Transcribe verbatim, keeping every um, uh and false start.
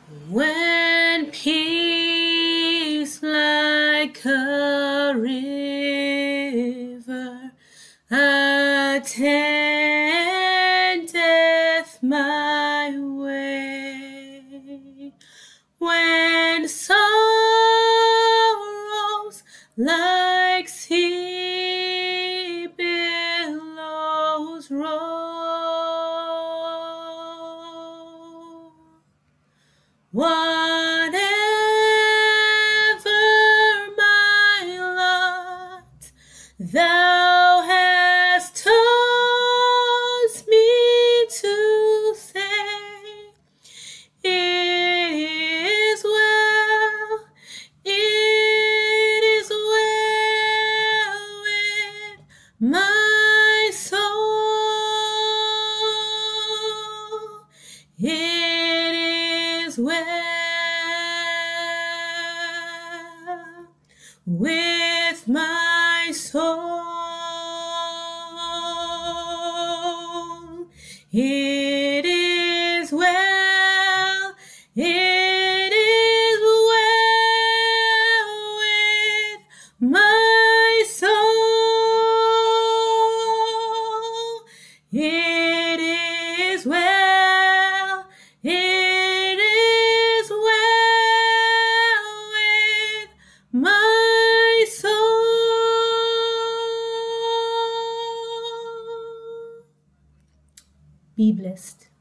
When peace like a river attendeth my way, when sorrows like sea billows roll, whatever my lot, thou hast taught me to say, it is well, it is well with my soul, it is well with my soul, it is well, it is well with my soul, it is well, it is well with my soul. Be blessed.